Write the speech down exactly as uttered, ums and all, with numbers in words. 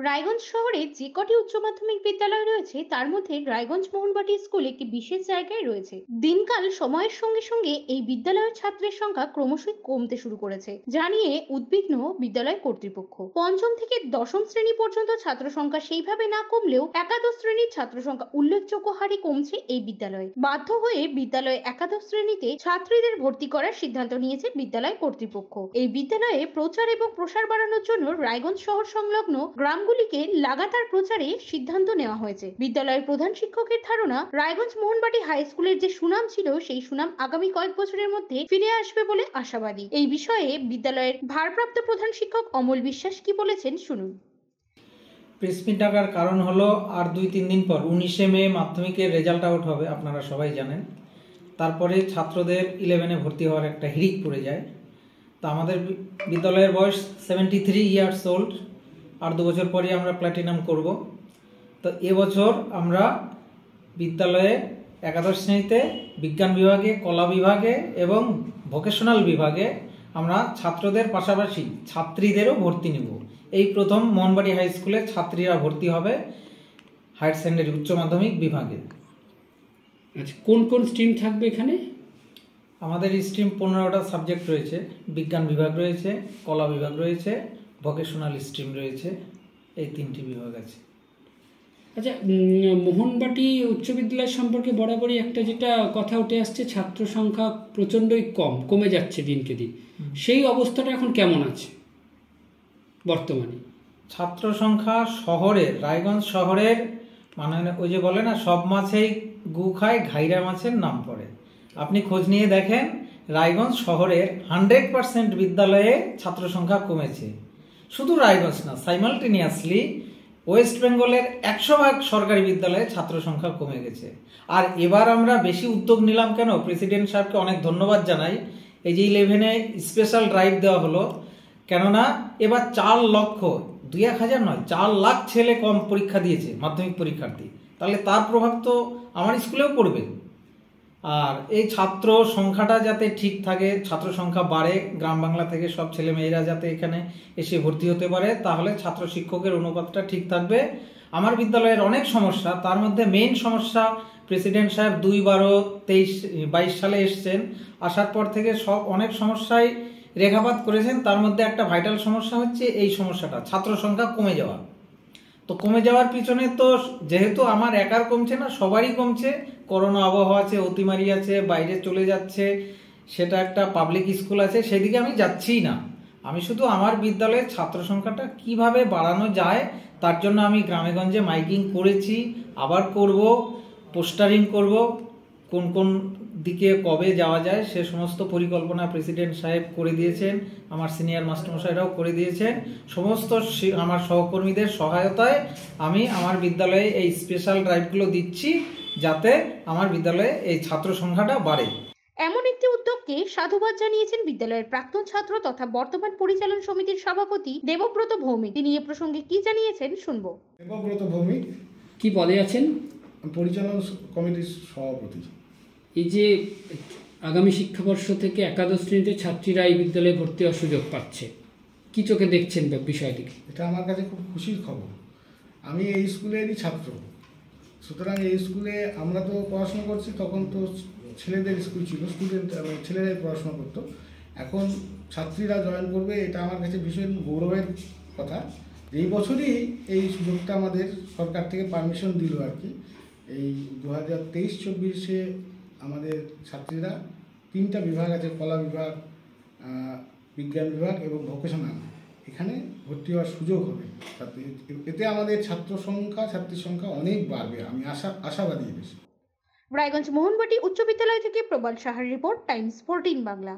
রায়গঞ্জ শহরে যে কটি উচ্চ মাধ্যমিক বিদ্যালয় রয়েছে তার মধ্যে রায়গঞ্জ মোহনবাটি স্কুল একটি বিশেষ জায়গায় রয়েছে। দিনকাল সময়ের সঙ্গে সঙ্গে এই বিদ্যালয়ের ছাত্রের সংখ্যা ক্রমশই কমতে শুরু করেছে, যা নিয়ে উদ্বিগ্ন বিদ্যালয় কর্তৃপক্ষ। পঞ্চম থেকে দশম শ্রেণী পর্যন্ত ছাত্র সংখ্যা সেইভাবে না কমলেও একাদশ শ্রেণীর ছাত্র সংখ্যা উল্লেখযোগ্য হারে কমছে এই বিদ্যালয়ে। বাধ্য হয়ে বিদ্যালয়ে একাদশ শ্রেণীতে ছাত্রীদের ভর্তি করার সিদ্ধান্ত নিয়েছে বিদ্যালয় কর্তৃপক্ষ। এই বিদ্যালয়ে প্রচার এবং প্রসার বাড়ানোর জন্য রায়গঞ্জ শহর সংলগ্ন গ্রামগুলিকে লাগাতার প্রচারে সিদ্ধান্ত নেওয়া হয়েছে। বিদ্যালয়ের প্রধান শিক্ষকের ধারণা, রায়গঞ্জ মোহনবাটি হাই স্কুলের যে সুনাম ছিল সেই সুনাম আগামী কয়েক বছরের মধ্যে ফিরে আসবে বলে আশাবাদী। এই বিষয়ে বিদ্যালয়ের ভারপ্রাপ্ত প্রধান শিক্ষক অমল বিশ্বাস কি বলেছেন শুনুন। প্রেস মিট ডাকার কারণ হলো আর দুই তিন দিন পর উনিশে মে মাধ্যমিকের রেজাল্ট আউট হবে, আপনারা সবাই জানেন। তারপরে ছাত্রদের ইলেভেনে ভর্তি হওয়ার একটা হিড়িক পড়ে যায়। তো আমাদের বিদ্যালয়ের বয়স সেভেন্টি থ্রি ইয়ার্স ওল্ড, আর দু বছর পরে আমরা প্ল্যাটিনাম করব। তো এবছর আমরা বিদ্যালয়ে একাদশ শ্রেণীতে বিজ্ঞান বিভাগে, কলা বিভাগে এবং ভোকেশনাল বিভাগে আমরা ছাত্রদের পাশাপাশি ছাত্রীদেরও ভর্তি নেব। এই প্রথম মোহনবাটি হাই স্কুলে ছাত্রীরা ভর্তি হবে হায়ার সেকেন্ডারি উচ্চ মাধ্যমিক বিভাগে। আচ্ছা, কোন কোন স্ট্রিম থাকবে এখানে? আমাদের স্ট্রিম পনেরোটা সাবজেক্ট রয়েছে। বিজ্ঞান বিভাগ রয়েছে, কলা বিভাগ রয়েছে, ভোকেশনাল স্ট্রিম রয়েছে, এই তিনটি বিভাগ আছে। আচ্ছা, মোহনবাটি উচ্চ বিদ্যালয় সম্পর্কে বরাবরই একটা যেটা কথা উঠে আসছে, ছাত্র সংখ্যা প্রচণ্ডই কম, কমে যাচ্ছে দিনকে দিন। সেই অবস্থাটা এখন কেমন আছে বর্তমানে? ছাত্র সংখ্যা শহরের, রায়গঞ্জ শহরের মানে ওই যে বলে না, সব মাছেই গু খায়, ঘাইরা মাছের নাম পড়ে। আপনি খোঁজ নিয়ে দেখেন, রায়গঞ্জ শহরের হান্ড্রেড পার্সেন্ট বিদ্যালয়ে ছাত্র সংখ্যা কমেছে। শুধু রায়গঞ্জ না, সাইমালটেনিয়াসলি ওয়েস্ট বেঙ্গলের একশো ভাগ সরকারি বিদ্যালয়ে ছাত্র সংখ্যা কমে গেছে। আর এবার আমরা বেশি উদ্যোগ নিলাম কেন, প্রেসিডেন্ট সাহেবকে অনেক ধন্যবাদ জানাই। এই যে ইলেভেনে স্পেশাল ড্রাইভ দেওয়া হলো, কেননা এবার চার লক্ষ দুই এক হাজার নয় চার লাখ ছেলে কম পরীক্ষা দিয়েছে মাধ্যমিক পরীক্ষার্থী। তাহলে তার প্রভাব তো আমার স্কুলেও পড়বে। আর এই ছাত্র সংখ্যাটা যাতে ঠিক থাকে, ছাত্র সংখ্যা বাড়ে, গ্রাম বাংলা থেকে সব ছেলে মেয়েরা যাতে এখানে এসে ভর্তি হতে পারে, তাহলে ছাত্র শিক্ষকের অনুপাতটা ঠিক থাকবে। আমার বিদ্যালয়ের অনেক সমস্যা, তার মধ্যে মেইন সমস্যা, প্রেসিডেন্ট সাহেব দুই বারো তেইশ বাইশ সালে এসছেন, আসার পর থেকে সব অনেক সমস্যায় রেখাপাত করেছেন। তার মধ্যে একটা ভাইটাল সমস্যা হচ্ছে এই সমস্যাটা, ছাত্র সংখ্যা কমে যাওয়া। তো কমে যাওয়ার পিছনে তো যেহেতু আমার একার কমছে না, সবারই কমছে। করোনা আবহাওয়া আছে, অতিমারি আছে, বাইরে চলে যাচ্ছে, সেটা একটা পাবলিক স্কুল আছে, সেদিকে আমি যাচ্ছিই না। আমি শুধু আমার বিদ্যালয়ের ছাত্র সংখ্যাটা কিভাবে বাড়ানো যায় তার জন্য আমি গ্রামেগঞ্জে মাইকিং করেছি, আবার করব, পোস্টারিং করব, কোন কোন দিকে কবে যাওয়া যায় সে সমস্ত পরিকল্পনা প্রেসিডেন্ট সাহেব করে দিয়েছেন, আমার সিনিয়র মাস্টারমশাইরাও করে দিয়েছেন। সমস্ত আমার সহকর্মীদের সহায়তায় আমি আমার বিদ্যালয়ে এই স্পেশাল ড্রাইভগুলো দিচ্ছি, যাতে আমার বিদ্যালয়ে এই ছাত্র সংখ্যাটা বাড়ে। এমন একটি উদ্যোগকে সাধুবাদ জানিয়েছেন বিদ্যালয়ের প্রাক্তন ছাত্র তথা বর্তমান পরিচালন সমিতির সভাপতি দেবব্রত ভৌমিক। তিনি এ প্রসঙ্গে কি জানিয়েছেন শুনবো। দেবব্রত ভৌমিক, কি বলে আছেন? পরিচালন কমিটির সভাপতি। এই যে আগামী শিক্ষাবর্ষ থেকে একাদশ শ্রেণীতে ছাত্রীরা এই বিদ্যালয়ে ভর্তি হওয়ার সুযোগ পাচ্ছে, কি চোখে দেখছেন বিষয়টিকে? এটা আমার কাছে খুব খুশির খবর। আমি এই স্কুলেরই ছাত্র, সুতরাং এই স্কুলে আমরা তো পড়াশোনা করছি, তখন তো ছেলেদের স্কুল ছিল, স্টুডেন্ট ছেলেরাই পড়াশোনা করতো। এখন ছাত্রীরা জয়েন করবে, এটা আমার কাছে ভীষণ গৌরবের কথা। এই বছরই এই সুযোগটা আমাদের সরকার থেকে পারমিশন দিল আর কি। এই দু হাজার তেইশ চব্বিশে আমাদের ছাত্রীরা তিনটা বিভাগ আছে, কলা বিভাগ, বিজ্ঞান বিভাগ এবং ভোকেশনাল, এখানে ভর্তি হওয়ার সুযোগ হবে। এতে আমাদের ছাত্র সংখ্যা ছাত্রীর সংখ্যা অনেক বাড়বে, আমি আশা আশাবাদী বেশি। রায়গঞ্জ মোহনবাটি উচ্চ বিদ্যালয় থেকে প্রবাল সাহার রিপোর্ট, টাইমস ফোরটিন বাংলা।